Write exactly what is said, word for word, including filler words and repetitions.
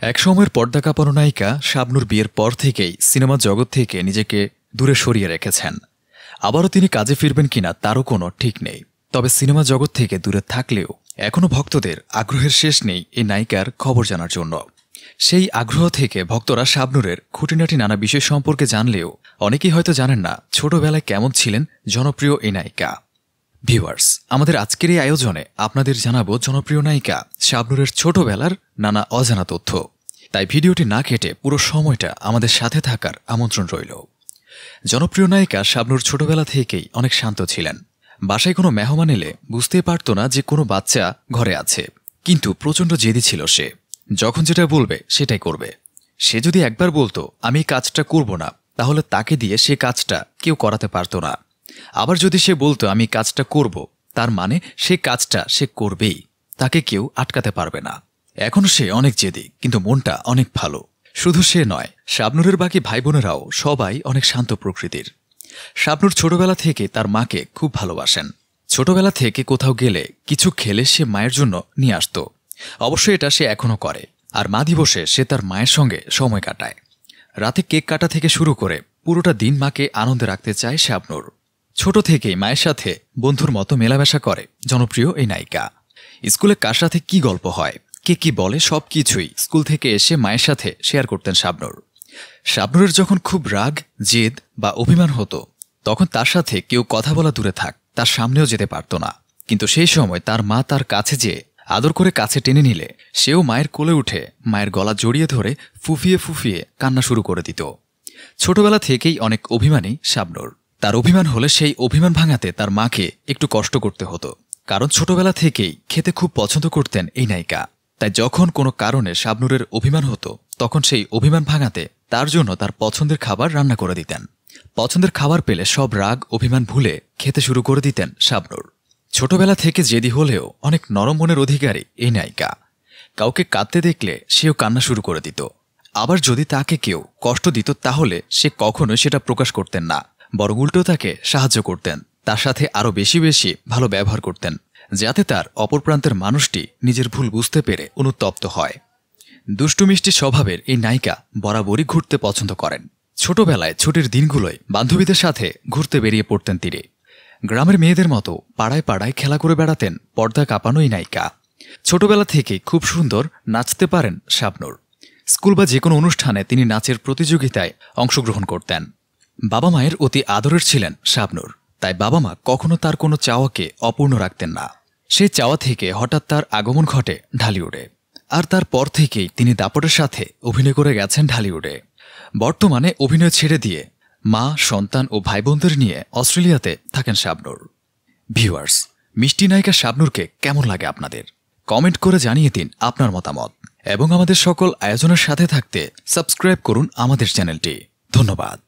এক সময়ের পর্দা কাঁপানো নায়িকা শাবনূর বিয়ের পর থেকেই সিনেমা জগৎ থেকে নিজেকে দূরে সরিয়ে রেখেছেন। আবারও তিনি কাজে ফিরবেন কিনা তারও কোনো ঠিক নেই। তবে সিনেমা জগৎ থেকে দূরে থাকলেও এখনও ভক্তদের আগ্রহের শেষ নেই এই নায়িকার খবর জানার জন্য। সেই আগ্রহ থেকে ভক্তরা শাবনূরের খুঁটিনাটি নানা বিষয় সম্পর্কে জানলেও অনেকেই হয়তো জানেন না ছোটবেলায় কেমন ছিলেন জনপ্রিয় এই নায়িকা। ভিউয়ার্স, আমাদের আজকের এই আয়োজনে আপনাদের জানাবো জনপ্রিয় নায়িকা শাবনূরের ছোটবেলার নানা অজানা তথ্য। তাই ভিডিওটি না কেটে পুরো সময়টা আমাদের সাথে থাকার আমন্ত্রণ রইল। জনপ্রিয় নায়িকা শাবনূর ছোটবেলা থেকেই অনেক শান্ত ছিলেন। বাসায় কোনো মেহমান এলে বুঝতেই পারত না যে কোনো বাচ্চা ঘরে আছে, কিন্তু প্রচণ্ড জেদি ছিল সে। যখন যেটা বলবে সেটাই করবে। সে যদি একবার বলতো আমি কাজটা করব না, তাহলে তাকে দিয়ে সে কাজটা কেউ করাতে পারত না। আবার যদি সে বলতো আমি কাজটা করব, তার মানে সে কাজটা সে করবেই, তাকে কেউ আটকাতে পারবে না। এখন সে অনেক জেদি, কিন্তু মনটা অনেক ভালো। শুধু সে নয়, শাবনূরের বাকি ভাই বোনেরাও সবাই অনেক শান্ত প্রকৃতির। শাবনূর ছোটবেলা থেকে তার মাকে খুব ভালোবাসেন। ছোটবেলা থেকে কোথাও গেলে কিছু খেলে সে মায়ের জন্য নিয়ে আসত। অবশ্য এটা সে এখনও করে। আর মা দিবসে সে তার মায়ের সঙ্গে সময় কাটায়। রাতে কেক কাটা থেকে শুরু করে পুরোটা দিন মাকে আনন্দে রাখতে চায় শাবনূর। ছোট থেকেই মায়ের সাথে বন্ধুর মতো মেলামেশা করে জনপ্রিয় এই নায়িকা। স্কুলে কার সাথে কি গল্প হয়, কে কি বলে, সবকিছুই স্কুল থেকে এসে মায়ের সাথে শেয়ার করতেন শাবনূর। শাবনূরের যখন খুব রাগ, জেদ বা অভিমান হতো, তখন তার সাথে কেউ কথা বলা দূরে থাক, তার সামনেও যেতে পারত না। কিন্তু সেই সময় তার মা তার কাছে যেয়ে আদর করে কাছে টেনে নিলে সেও মায়ের কোলে উঠে মায়ের গলা জড়িয়ে ধরে ফুফিয়ে ফুফিয়ে কান্না শুরু করে দিত। ছোটবেলা থেকেই অনেক অভিমানী শাবনূর। তার অভিমান হলে সেই অভিমান ভাঙাতে তার মাকে একটু কষ্ট করতে হতো, কারণ ছোটবেলা থেকেই খেতে খুব পছন্দ করতেন এই নায়িকা। তাই যখন কোনো কারণে শাবনূরের অভিমান হতো, তখন সেই অভিমান ভাঙাতে তার জন্য তার পছন্দের খাবার রান্না করে দিতেন। পছন্দের খাবার পেলে সব রাগ অভিমান ভুলে খেতে শুরু করে দিতেন শাবনূর। ছোটবেলা থেকে জেদি হলেও অনেক নরম মনের অধিকারী এই নায়িকা। কাউকে কাঁদতে দেখলে সেও কান্না শুরু করে দিত। আবার যদি তাকে কেউ কষ্ট দিত, তাহলে সে কখনোই সেটা প্রকাশ করতেন না, বরং উল্টো তাকে সাহায্য করতেন। তার সাথে আরও বেশি বেশি ভালো ব্যবহার করতেন, যাতে তার অপর প্রান্তের মানুষটি নিজের ভুল বুঝতে পেরে অনুতপ্ত হয়। দুষ্টু মিষ্টি স্বভাবের এই নায়িকা বরাবরই ঘুরতে পছন্দ করেন। ছোটবেলায় ছুটির দিনগুলোয় বান্ধবীদের সাথে ঘুরতে বেরিয়ে পড়তেন তিনি। গ্রামের মেয়েদের মতো পাড়ায় পাড়ায় খেলা করে বেড়াতেন পর্দা কাঁপানো এই নায়িকা। ছোটবেলা থেকেই খুব সুন্দর নাচতে পারেন শাবনূর। স্কুল বা যে কোনো অনুষ্ঠানে তিনি নাচের প্রতিযোগিতায় অংশগ্রহণ করতেন। বাবা মায়ের অতি আদরের ছিলেন শাবনূর। তাই বাবা মা কখনো তার কোনো চাওয়াকে অপূর্ণ রাখতেন না। সেই চাওয়া থেকে হঠাৎ তার আগমন ঘটে ঢালিউডে। আর তারপর থেকেই তিনি দাপটের সাথে অভিনয় করে গেছেন ঢালিউডে। বর্তমানে অভিনয় ছেড়ে দিয়ে মা, সন্তান ও ভাই বোনদের নিয়ে অস্ট্রেলিয়াতে থাকেন শাবনূর। ভিউয়ার্স, মিষ্টি নায়িকা শাবনূরকে কেমন লাগে আপনাদের? কমেন্ট করে জানিয়ে দিন আপনার মতামত, এবং আমাদের সকল আয়োজনের সাথে থাকতে সাবস্ক্রাইব করুন আমাদের চ্যানেলটি। ধন্যবাদ।